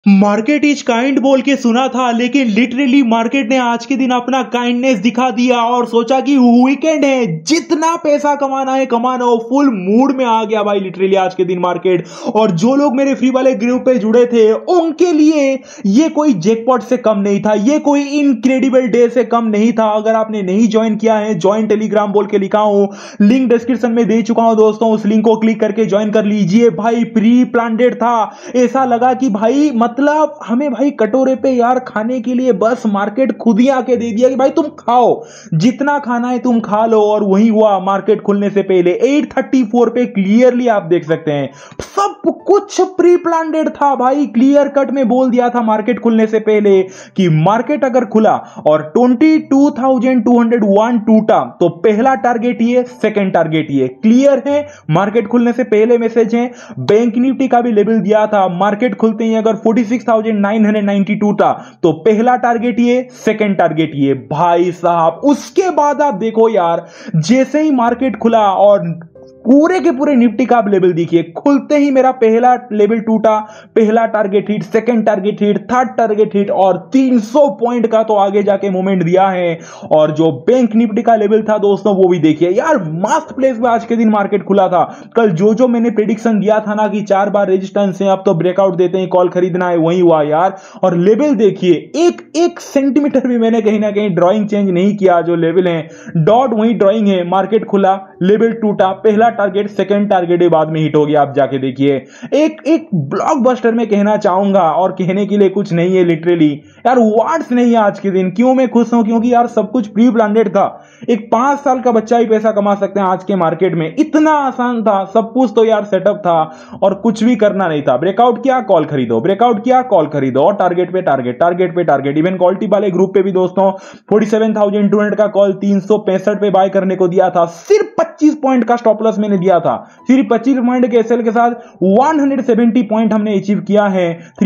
Market is kind बोल के सुना था, लेकिन लिटरली मार्केट ने आज के दिन अपना काइंडनेस दिखा दिया और सोचा कि वीकेंड है, जितना पैसा कमाना है कमाना हो। फुल मूड में आ गया भाई लिटरली आज के दिन मार्केट। और जो लोग मेरे फ्री वाले ग्रुप पे जुड़े थे उनके लिए ये कोई जैकपॉट से कम नहीं था, ये कोई इनक्रेडिबल डे से कम नहीं था। अगर आपने नहीं ज्वाइन किया है, ज्वाइन टेलीग्राम बोल के लिखा हूं, लिंक डिस्क्रिप्शन में दे चुका हूं दोस्तों, उस लिंक को क्लिक करके ज्वाइन कर लीजिए भाई। प्री प्लान्ड था, ऐसा लगा कि भाई मतलब हमें भाई कटोरे पे यार खाने के लिए बस मार्केट खुद ही आके दे दिया कि भाई तुम खाओ, जितना खाना है तुम खा लो। और वही हुआ मार्केट खुलने से पहले 8:34 पे क्लियरली आप देख सकते हैं सब कुछ प्री प्लान्ड था भाई। क्लियर कट में बोल दिया था मार्केट खुलने से पहले कि मार्केट अगर खुला और 22,201 टूटा तो पहला टारगेट ये, सेकंड टारगेट ये। क्लियर है, मार्केट खुलने से पहले मैसेज है। बैंक निफ्टी का भी लेवल दिया था, मार्केट खुलते ही अगर 46,990 टूटा तो पहला टारगेट ये, सेकंड टारगेट ये भाई साहब। उसके बाद आप देखो यार, जैसे ही मार्केट खुला और पूरे के पूरे निफ्टी का आप लेवल देखिए, खुलते ही मेरा पहला लेवल टूटा, पहला target hit, second target hit, third target hit और 300 पॉइंट का तो आगे जाके मूवमेंट दिया है। और जो बैंक निफ्टी का लेवल था दोस्तों वो भी देखिए यार, मस्त प्लेस में आज के दिन मार्केट खुला था। कल जो मैंने प्रेडिक्शन दिया था ना कि 4 बार रेजिस्टेंस है, अब तो ब्रेकआउट देते हैं, कॉल खरीदना है, वही हुआ यार। और लेवल देखिए, एक एक सेंटीमीटर भी मैंने कहीं ना कहीं ड्राइंग चेंज नहीं किया। जो लेवल है डॉट वही ड्राइंग है। मार्केट खुला, लेवल टूटा, पहला टारगेट, सेकंड टारगेट बाद में हिट हो गया। आप जाके देखिए, एक ब्लॉकबस्टर में कहना चाहूंगा, और कहने के लिए कुछ नहीं है लिटरली यार, वर्ड्स नहीं है आज के दिन। क्यों मैं खुश हूं? क्योंकि यार सब कुछ प्री प्लान्ड था। एक 5 साल का बच्चा ही पैसा कमा सकते हैं आज के मार्केट में, इतना आसान था सब कुछ। तो यार सेटअप था और कुछ भी करना नहीं था। ब्रेकआउट किया, कॉल खरीदो, ब्रेकआउट किया, कॉल खरीदो, और टारगेट पे टारगेट, टारगेट पे टारगेट। इवन क्वालिटी वाले ग्रुप पे भी दोस्तों 47,200 का कॉल 365 पे बाय करने को दिया था। सिर्फ 25 पॉइंट का स्टॉप लॉस मैंने दिया था, सिर्फ 25 पॉइंट के एसएल के साथ 170 पॉइंट हमने अचीव किया है।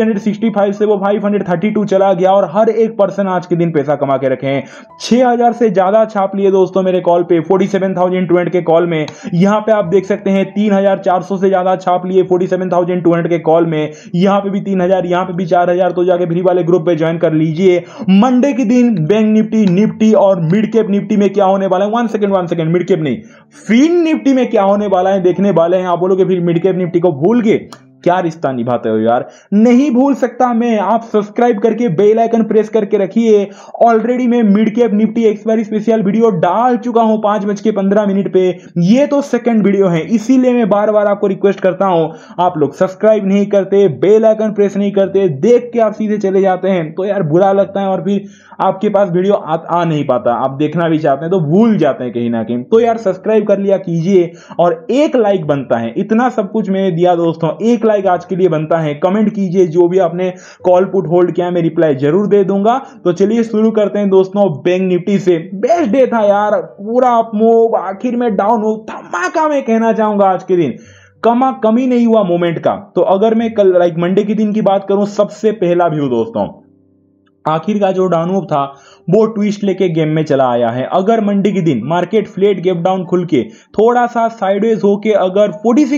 365 से वो 532 चला गया, और हर एक पर्सन आज के दिन पैसा कमा के रखे हैं। 6,000 से ज्यादा छाप लिए दोस्तों मेरे कॉल पे, 47,200 के कॉल में। यहां पे आप देख सकते हैं 3,400 से ज्यादा छाप लिए 47,200 के कॉल में। यहां पे भी 3,000, यहां पे भी 4,000। तो जाके फ्री वाले ग्रुप पे ज्वाइन कर लीजिए। मंडे के दिन बैंक निफ्टी और मिड कैप निफ्टी में क्या होने वाला है, वन सेकंड, मिड कैप नहीं, फिन निफ्टी में क्या होने वाला है देखने वाले हैं। आप बोलोगे फिर मिड कैप निफ्टी को भूल गए, क्या रिश्ता निभाते हो यार? नहीं भूल सकता मैं। आप सब्सक्राइब करके बेल आइकन प्रेस करके रखिए। ऑलरेडी मैं mid cap Nifty expiry special video डाल चुका हूं 5:15 पे। ये तो सेकंड वीडियो है, इसीलिए मैं बार बार आपको रिक्वेस्ट करता हूं। आप लोग सब्सक्राइब नहीं करते, बेल आइकन प्रेस नहीं करते, देख के आप सीधे चले जाते हैं, तो यार बुरा लगता है। और फिर आपके पास वीडियो आ नहीं पाता, आप देखना भी चाहते हैं तो भूल जाते हैं कहीं ना कहीं। तो यार सब्सक्राइब कर लिया कीजिए, और एक लाइक बनता है। इतना सब कुछ मैंने दिया दोस्तों, एक लाइक आज के लिए बनता है। कमेंट कीजिए जो भी आपने कॉल पुट होल्ड किया, मैं रिप्लाई जरूर दे दूंगा। तो चलिए शुरू करते हैं दोस्तों बैंक निफ्टी से। बेस्ट डे था यार, पूरा अप मूव, आखिर में डाउन हो, धमाका मैं कहना चाहूंगा आज के दिन। कमी नहीं हुआ मोमेंट का। तो अगर मैं कल लाइक मंडे के दिन की बात करूं, सबसे पहला व्यू दोस्तों, आखिर का जो डाउन मूव था वो ट्विस्ट लेके गेम में चला आया है। अगर मंडे के दिन मार्केट फ्लैट गैप डाउन खुल के थोड़ा सा साइडवेज होके अगर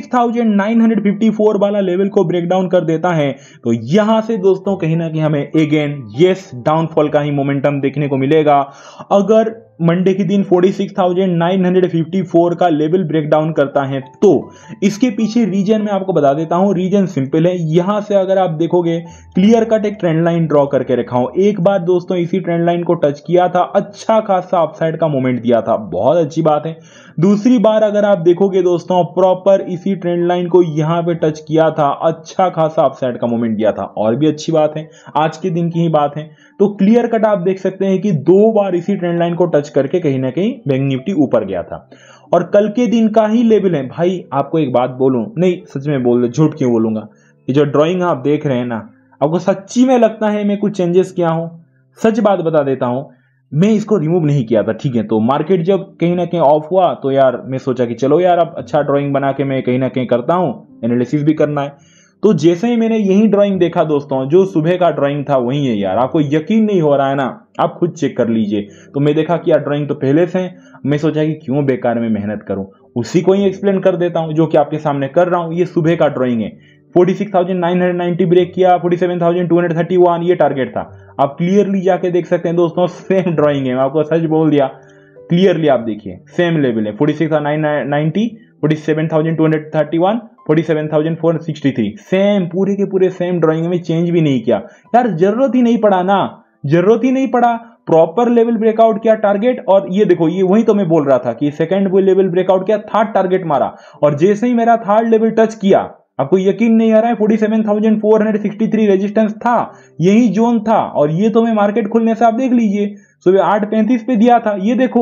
46,954 वाला लेवल को ब्रेक डाउन कर देता है, तो यहां से दोस्तों कहीं ना कहीं हमें अगेन यस डाउनफॉल का ही मोमेंटम देखने को मिलेगा। अगर मंडे के दिन 46,954 का लेवल ब्रेक डाउन करता है तो इसके पीछे रीजन मैं आपको बता देता हूं। रीजन सिंपल है, यहां से अगर आप देखोगे क्लियर कट एक ट्रेंड लाइन ड्रॉ करके रखा हूं। एक बार दोस्तों इसी ट्रेंड लाइन को टच किया था, अच्छा खासा अपसाइड का मोमेंट दिया था, बहुत अच्छी बात है। दूसरी बार अगर आप देखोगे दोस्तों, प्रॉपर इसी ट्रेंड लाइन को यहां पे टच किया था, अच्छा खासा अपसाइड का मोमेंट दिया था, और भी अच्छी बात है, आज के दिन की ही बात है। तो क्लियर कट आप देख सकते हैं कि 2 बार इसी ट्रेंड लाइन को टच करके कहीं ना कहीं बैंक निफ्टी ऊपर गया था। और कल के दिन का ही लेवल है भाई। आपको एक बात बोलूं, नहीं सच में बोल दो, झूठ क्यों बोलूंगा, ये जो ड्राइंग आप देख रहे हैं ना, आपको सच्ची में लगता है मैं कुछ चेंजेस किया हूं? सच बात बता देता हूं, मैं इसको रिमूव नहीं किया था, ठीक है। तो मार्केट जब कहीं ना कहीं ऑफ हुआ तो यार मैं सोचा कि चलो यार अब अच्छा ड्राइंग बना के मैं कहीं ना कहीं करता हूं, एनालिसिस भी करना है। तो जैसे ही मैंने यही ड्राइंग देखा दोस्तों, जो सुबह का ड्राइंग था वही है यार। आपको यकीन नहीं हो रहा है ना, आप खुद चेक कर लीजिए। तो मैं देखा कि यार ड्राइंग तो पहले से है, मैं सोचा कि क्यों बेकार में मेहनत करूं, उसी को ही एक्सप्लेन कर देता हूं जो कि आपके सामने कर रहा हूं। ये सुबह का ड्राइंग है, 46,990 ब्रेक किया, 47,231 ये टारगेट था। आप क्लियरली जाके देख सकते हैं दोस्तों, सेम ड्राइंग है, आपको सच बोल दिया। क्लियरली आप देखिए सेम लेवल है, 46,990, 47,231, 47,463, सेम पूरे के पूरे सेम ड्राइंग में, चेंज भी नहीं किया यार। जरूरत ही नहीं पड़ा ना, जरूरत ही नहीं पड़ा। प्रॉपर लेवल ब्रेकआउट किया टारगेट, और ये देखो, ये वही तो मैं बोल रहा था कि सेकंड लेवल ब्रेकआउट किया, थर्ड टारगेट मारा, और जैसे ही मेरा थर्ड लेवल टच किया, आपको यकीन नहीं आ रहा है, 47,463 रेजिस्टेंस था, यही जोन था। और ये तो मैं मार्केट खुलने से आप देख लीजिए, सुबह 8:35 पे दिया था, ये देखो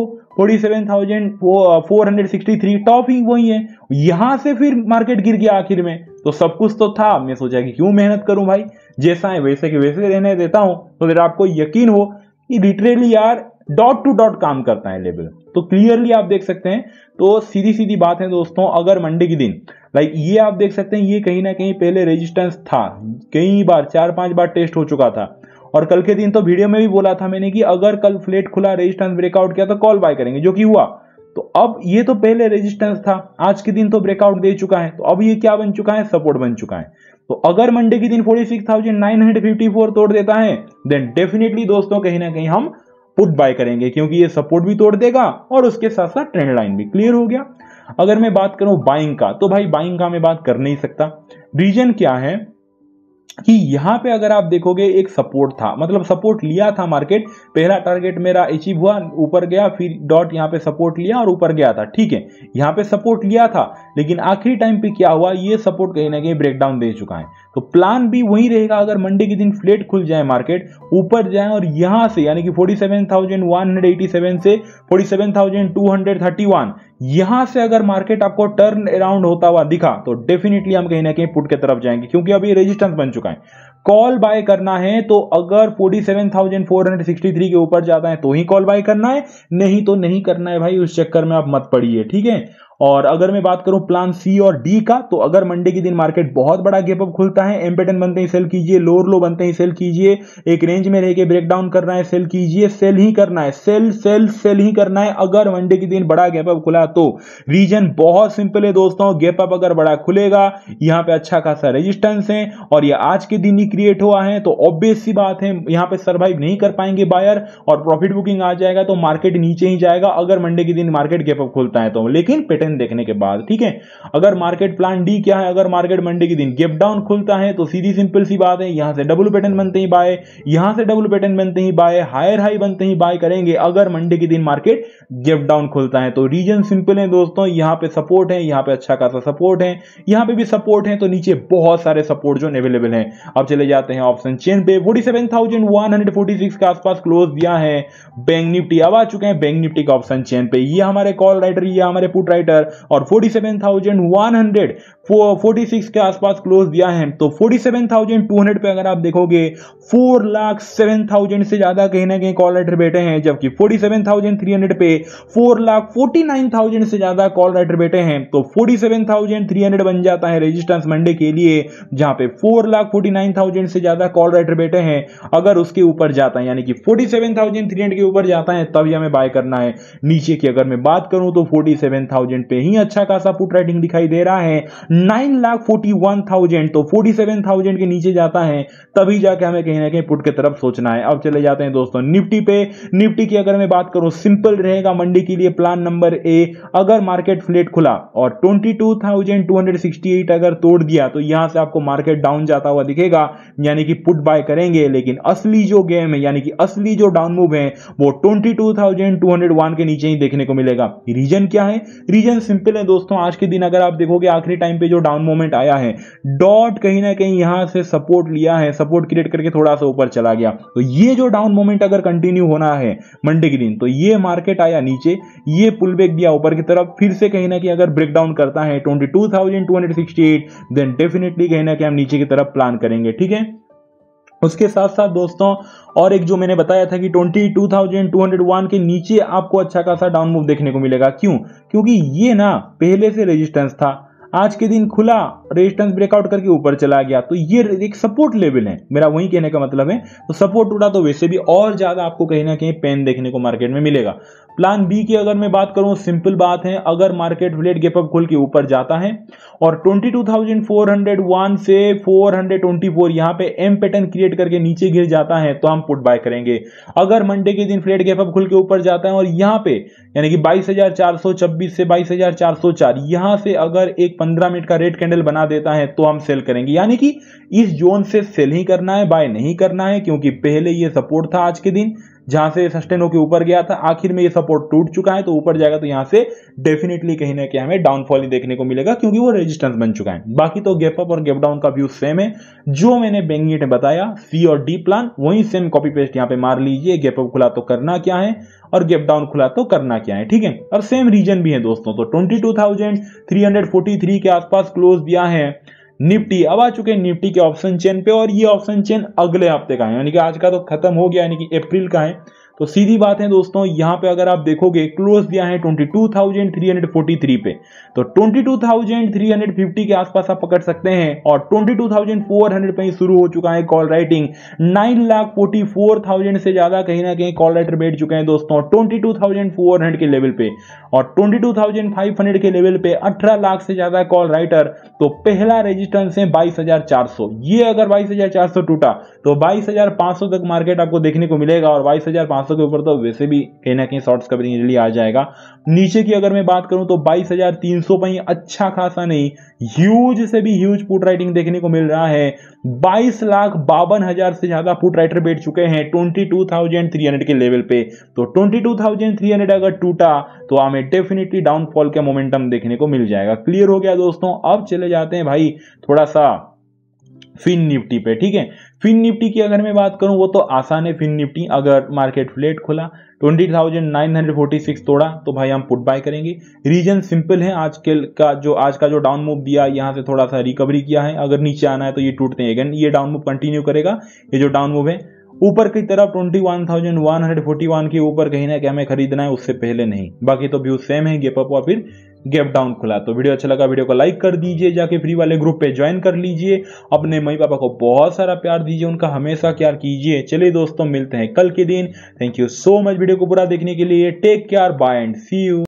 47,463 टॉप ही वही है। यहां से फिर मार्केट गिर गया आखिर में, तो सब कुछ तो था। मैं सोचा कि क्यों मेहनत करूं भाई, जैसा है वैसे के वैसे रहने देता हूं, तो फिर आपको यकीन हो कि लिटरली यार डॉट टू डॉट काम करता है लेवल। तो क्लियरली आप देख सकते हैं। तो सीधी सीधी बात है दोस्तों, अगर मंडे के दिन लाइक ये आप देख सकते हैं, ये कहीं ना कहीं पहले रेजिस्टेंस था, कई बार 4-5 बार टेस्ट हो चुका था। और कल के दिन तो वीडियो में भी बोला था मैंने कि अगर कल फ्लैट खुला, रेजिस्टेंस ब्रेकआउट किया तो कॉल बाय करेंगे, जो कि हुआ। तो अब ये तो पहले रेजिस्टेंस था, आज के दिन तो ब्रेकआउट दे चुका है, तो अब ये क्या बन चुका है, सपोर्ट बन चुका है। तो अगर मंडे के दिन 46,954 तोड़ देता है, देन डेफिनेटली दोस्तों कहीं ना कहीं हम पुट बाय करेंगे, क्योंकि ये सपोर्ट भी तोड़ देगा और उसके साथ साथ ट्रेंड लाइन भी क्लियर हो गया। अगर मैं बात करूं बाइंग का, तो भाई बाइंग का मैं बात कर नहीं सकता। रीजन क्या है कि यहां पे अगर आप देखोगे एक सपोर्ट था, मतलब सपोर्ट लिया था मार्केट, पहला टारगेट मेरा अचीव हुआ, ऊपर गया, फिर डॉट यहां पे सपोर्ट लिया और ऊपर गया था, ठीक है, यहां पे सपोर्ट लिया था। लेकिन आखिरी टाइम पे क्या हुआ, ये सपोर्ट कहीं ना कहीं ब्रेकडाउन दे चुका है। तो प्लान भी वही रहेगा, अगर मंडे के दिन फ्लैट खुल जाए, मार्केट ऊपर जाए और यहां से यानी कि 47,187 से 47,231 यहां से अगर मार्केट आपको टर्न अराउंड होता हुआ दिखा, तो डेफिनेटली हम कहीं ना कहीं पुट की तरफ जाएंगे, क्योंकि अभी रेजिस्टेंस बन चुका है। कॉल बाय करना है तो अगर 47,463 के ऊपर जाता है तो ही कॉल बाय करना है, नहीं तो नहीं करना है भाई, उस चक्कर में आप मत पड़िए, ठीक है। और अगर मैं बात करूं प्लान सी और डी का, तो अगर मंडे के दिन मार्केट बहुत बड़ा गैप अप खुलता है, एम पैटर्न बनते ही सेल कीजिए, लोअर लो बनते ही सेल कीजिए, एक रेंज में रह के ब्रेकडाउन करना है, सेल कीजिए, सेल ही करना है, सेल सेल सेल ही करना है। अगर मंडे के दिन बड़ा गैप अप खुला तो रीजन बहुत सिंपल है दोस्तों, गैप अप अगर बड़ा खुलेगा, यहां पे अच्छा खासा रेजिस्टेंस है और ये आज के दिन ही क्रिएट हुआ है, तो ऑब्वियस सी बात है यहां पे सर्वाइव नहीं कर पाएंगे बायर और प्रॉफिट बुकिंग आ जाएगा, तो मार्केट नीचे ही जाएगा अगर मंडे के दिन मार्केट गैप अप खुलता है तो, लेकिन पैटर्न देखने के बाद, ठीक है। अगर मार्केट प्लान डी क्या है, अगर मार्केट मंडे के दिन गैप डाउन खुलता है तो सीधी सिंपल सी बात है, यहां से डबल पैटर्न बनते ही बाय, यहां से डबल पैटर्न बनते ही बाय, हायर हाई बनते ही बाय करेंगे अगर मंडे के दिन मार्केट गैप डाउन खुलता है। तो रीजन सिंपल है दोस्तों, यहां पे सपोर्ट है, यहां पे अच्छा खासा सपोर्ट है, यहां पे भी सपोर्ट है, तो नीचे बहुत सारे सपोर्ट जो अवेलेबल हैं। अब चले जाते हैं ऑप्शन चेन पे, 47,146 के आसपास क्लोज दिया है बैंक निफ्टी, अब आ चुके हैं बैंक निफ्टी का ऑप्शन चेन पे, ये हमारे कॉल राइटर, ये हमारे पुट राइटर, और 47,146 के आसपास क्लोज दिया है। तो 47,200 पे अगर आप देखोगे 4,07,000 से ज्यादा कहीं ना कहीं कॉल राइटर बैठे हैं, जबकि 47,300 पे 4,49,000 से ज्यादा कॉल राइटर बैठे हैं। तो 47,300 बन जाता है रेजिस्टेंस मंडे के लिए, जहां पे 4,49,000 से ज्यादा कॉल राइटर बैठे हैं। अगर उसके ऊपर जाता है यानी कि 47,300 के ऊपर जाता है, तभी हमें बाय करना है। नीचे की अगर मैं बात करूं तो 47,000 पे ही अच्छा खासा पुट राइटिंग दिखाई दे रहा है, 9,41,000, तो 47,000 के नीचे जाता है तभी जाके हमें कहीं ना कहीं पुट की तरफ सोचना है। अब चले जाते हैं दोस्तों निफ्टी पे, निफ्टी की अगर मैं बात करूं सिंपल रहेगा मंडे के लिए प्लान नंबर ए, अगर मार्केट फ्लैट खुला और 22,268 अगर तोड़ दिया तो यहां से आपको मार्केट डाउन जाता हुआ दिखेगा, यानी कि पुट बाय करेंगे। लेकिन असली जो गेम है यानी कि असली जो डाउन मूव है वो 22,201 के नीचे ही देखने को मिलेगा। रीजन क्या है, रीजन सिंपल है दोस्तों, आज के दिन अगर आप देखोगे आखिरी टाइम पे जो डाउन मोमेंट आया है, डॉट कहीं ना कहीं यहां से सपोर्ट लिया है, सपोर्ट क्रिएट करके थोड़ा सा ऊपर चला गया। तो ये जो डाउन मोमेंट अगर कंटिन्यू होना है मंडे के दिन, तो ये मार्केट आया नीचे, ये पुल बैक दिया ऊपर की तरफ, फिर से कहीं ना कहीं अगर ब्रेकडाउन करता है 22,268, देन डेफिनेटली कहीं ना कहीं हम नीचे की तरफ प्लान करेंगे, ठीक है। उसके साथ साथ दोस्तों और एक जो मैंने बताया था कि 22,201 के नीचे आपको अच्छा खासा डाउन मूव देखने को मिलेगा। क्यों? क्योंकि ये ना पहले से रेजिस्टेंस था, आज के दिन खुला रेजिस्टेंस ब्रेकआउट करके ऊपर चला गया, तो ये एक सपोर्ट लेवल है, मेरा वही कहने का मतलब है। तो सपोर्ट टूटा तो वैसे भी और ज्यादा आपको कहीं ना कहीं पेन देखने को मार्केट में मिलेगा। प्लान बी की अगर मैं बात करूं, सिंपल बात है, अगर मार्केट फ्लैट गैप अप खुल के ऊपर जाता है और 22,401 से 424 यहां पे एम पैटर्न क्रिएट करके नीचे गिर जाता है तो हम पुट बाय करेंगे। अगर मंडे के दिन फ्लैट गैप अप खुल के ऊपर जाता है और यहां पे यानी कि 22,426 से 22,404 यहां से अगर एक 15 मिनट का रेड कैंडल बना देता है तो हम सेल करेंगे, यानी कि इस जोन से सेल ही करना है, बाय नहीं करना है, क्योंकि पहले ये सपोर्ट था आज के दिन जहां से सस्टेन होकर ऊपर गया था, आखिर में ये सपोर्ट टूट चुका है तो ऊपर जाएगा, तो यहां से डेफिनेटली कहीं ना कहीं हमें डाउनफॉल ही देखने को मिलेगा क्योंकि वो रेजिस्टेंस बन चुका है। बाकी तो गैप अप और गैप डाउन का व्यू सेम है, जो मैंने बैंक निफ्टी में बताया सी और डी प्लान वही सेम कॉपी पेस्ट यहां पे मार लीजिए। गैप अप खुला तो करना क्या है और गैप डाउन खुला तो करना क्या है, ठीक है। और सेम रीजन भी है दोस्तों, तो 22,343 के आसपास क्लोज दिया है निफ्टी। अब आ चुके हैं निफ्टी के ऑप्शन चेन पे और ये ऑप्शन चेन अगले हफ्ते का है, यानी कि आज का तो खत्म हो गया, यानी कि अप्रैल का है। तो सीधी बात है दोस्तों, यहां पे अगर आप देखोगे क्लोज दिया है 22,343 पे, तो 22,350 के आसपास आप पकड़ सकते हैं और 22,400 पे ही शुरू हो चुका है कॉल राइटिंग। 9,44,000 से ज्यादा कहीं ना कहीं कॉल राइटर बैठ चुके हैं दोस्तों 22,400 के लेवल पे, और 22,500 के लेवल पे 18 लाख से ज्यादा कॉल राइटर। तो पहला रेजिस्टेंस है 22,400, ये अगर 22,400 टूटा तो 22,500 तक मार्केट आपको देखने को मिलेगा और 22,500 के ऊपर तो वैसे भी कहीं ना कहीं शॉर्ट्स कवरिंग इजीली आ जाएगा। नीचे की अगर मैं बात करूं तो 22,300 पर ही अच्छा खासा नहीं, ह्यूज से भी ह्यूज पुट राइटिंग देखने को मिल रहा है। 22,52,000 से ज्यादा पुट राइटर बैठ चुके हैं 22,300 के लेवल पे। तो 22,300 अगर टूटा तो हमें डेफिनेटली डाउनफॉल का मोमेंटम देखने को मिल जाएगा। क्लियर हो गया दोस्तों। अब चले जाते हैं भाई थोड़ा सा फिन निफ्टी पे, ठीक है। फिन निफ्टी की अगर मैं बात करूं वो तो आसान है। फिन निफ्टी अगर मार्केट फ्लैट खुला 20,946 तोड़ा तो भाई हम पुट बाय करेंगे। रीजन सिंपल है, आज का जो डाउन मूव दिया यहां से थोड़ा सा रिकवरी किया है, अगर नीचे आना है तो ये टूटते हैं अगेन, ये डाउन मूव कंटिन्यू करेगा। ये जो डाउन मूव है ऊपर की तरफ 21,141 के ऊपर कहीं ना कहीं हमें खरीदना है, उससे पहले नहीं। बाकी तो व्यू सेम है, गैप अप और फिर गैप डाउन खुला। तो वीडियो अच्छा लगा, वीडियो को लाइक कर दीजिए, जाके फ्री वाले ग्रुप पे ज्वाइन कर लीजिए, अपने मम्मी पापा को बहुत सारा प्यार दीजिए, उनका हमेशा प्यार कीजिए। चलिए दोस्तों मिलते हैं कल के दिन। Thank you so much video को पूरा देखने के लिए। Take care, bye and see you.